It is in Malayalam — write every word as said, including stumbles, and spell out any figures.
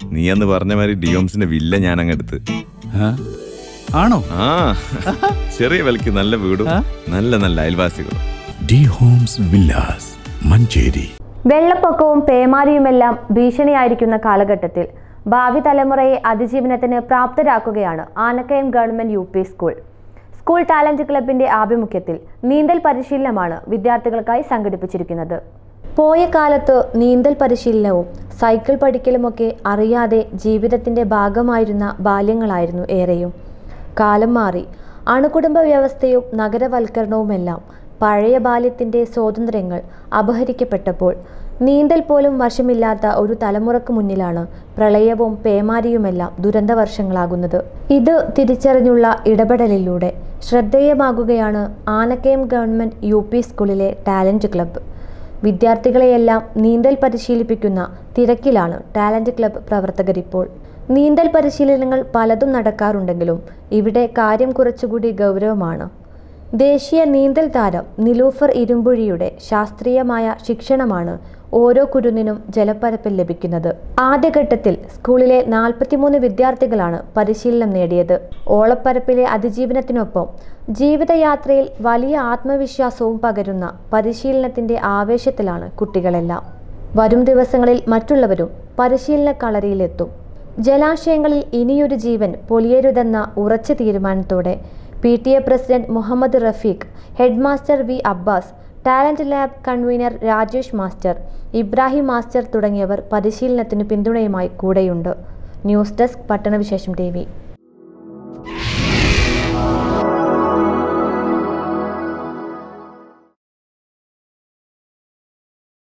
നീ അന്ന് പറഞ്ഞ മാതിരി ഡിയോംസിന്റെ വില്ല ഞാൻ അങ്ങ് എടുത്ത്. ആണോ? ആ, ചെറിയ വിലക്ക് നല്ല വീടും നല്ല നല്ല അയൽവാസികളും. D homes villas Manjeri. വെള്ളപ്പൊക്കവും പേമാരിയുമെല്ലാം ഭീഷണിയായിരിക്കുന്ന കാലഘട്ടത്തിൽ ഭാവി തലമുറയെ അതിജീവനത്തിന് പ്രാപ്തരാക്കുകയാണ് Anakkayam government U P school. School talent ക്ലബിന്റെ ആഭിമുഖ്യത്തിൽ നീന്തൽ പരിശീലനമാണ് വിദ്യാർത്ഥികൾക്കായി സംഘടിപ്പിച്ചിരിക്കുന്നത്. പോയ കാലത്ത് നീന്തൽ പരിശീലനവും സൈക്കിൾ പഠിക്കലുമൊക്കെ അറിയാതെ ജീവിതത്തിന്റെ ഭാഗമായിരുന്ന ബാല്യങ്ങളായിരുന്നു ഏറെയും. കാലം മാറി അണുകുടുംബ വ്യവസ്ഥയും നഗരവൽക്കരണവുമെല്ലാം പഴയ ബാല്യത്തിന്റെ സ്വാതന്ത്ര്യങ്ങൾ അപഹരിക്കപ്പെട്ടപ്പോൾ നീന്തൽ പോലും വശമില്ലാത്ത ഒരു തലമുറക്ക് മുന്നിലാണ് പ്രളയവും പേമാരിയുമെല്ലാം ദുരന്ത വർഷങ്ങളാകുന്നത്. ഇത് തിരിച്ചറിഞ്ഞുള്ള ഇടപെടലിലൂടെ ശ്രദ്ധേയമാകുകയാണ് ആനക്കയം ഗവൺമെന്റ് യു പി സ്കൂളിലെ ടാലന്റ് ക്ലബ്ബ്. വിദ്യാർത്ഥികളെയെല്ലാം നീന്തൽ പരിശീലിപ്പിക്കുന്ന തിരക്കിലാണ് ടാലന്റ് ക്ലബ്ബ് പ്രവർത്തകരിപ്പോൾ. നീന്തൽ പരിശീലനങ്ങൾ പലതും നടക്കാറുണ്ടെങ്കിലും ഇവിടെ കാര്യം കുറച്ചുകൂടി ഗൗരവമാണ്. ദേശീയ നീന്തൽ താരം നിലൂഫർ ഇരുമ്പുഴിയുടെ ശാസ്ത്രീയമായ ശിക്ഷണമാണ് ഓരോ കുരുന്നിനും ജലപ്പരപ്പിൽ ലഭിക്കുന്നത്. ആദ്യഘട്ടത്തിൽ സ്കൂളിലെ നാൽപ്പത്തിമൂന്ന് വിദ്യാർത്ഥികളാണ് പരിശീലനം നേടിയത്. ഓളപ്പരപ്പിലെ അതിജീവനത്തിനൊപ്പം ജീവിതയാത്രയിൽ വലിയ ആത്മവിശ്വാസവും പകരുന്ന പരിശീലനത്തിന്റെ ആവേശത്തിലാണ് കുട്ടികളെല്ലാം. വരും ദിവസങ്ങളിൽ മറ്റുള്ളവരും പരിശീലന കളരിയിലെത്തും. ജലാശയങ്ങളിൽ ഇനിയൊരു ജീവൻ പൊലിയരുതെന്ന ഉറച്ച തീരുമാനത്തോടെ P T A president Muhammad Rafeeq, head master V Abbas, talent lab convener Rajesh master, Ibrahim master തുടങ്ങിയവർ പരിശീലനത്തിന് പിന്തുണയുമായി കൂടെയുണ്ട്. News desk Pattanavishesham T V.